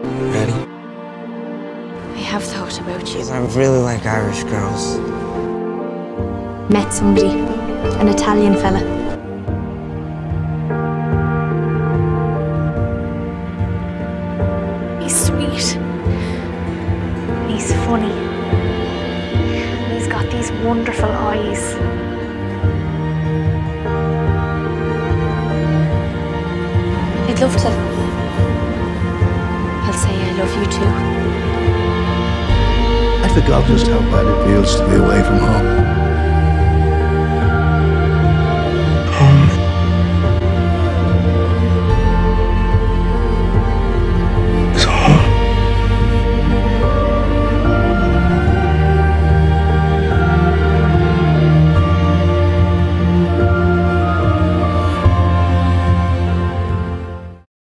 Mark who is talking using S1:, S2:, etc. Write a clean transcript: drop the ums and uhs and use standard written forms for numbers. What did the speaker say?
S1: Ready?
S2: I have thought about you.
S1: I really like Irish girls.
S2: Met somebody, an Italian fella. He's sweet. He's funny. He's got these wonderful eyes. I'd love to. I'll say I love you too.
S3: I forgot just how bad it feels to be away from home.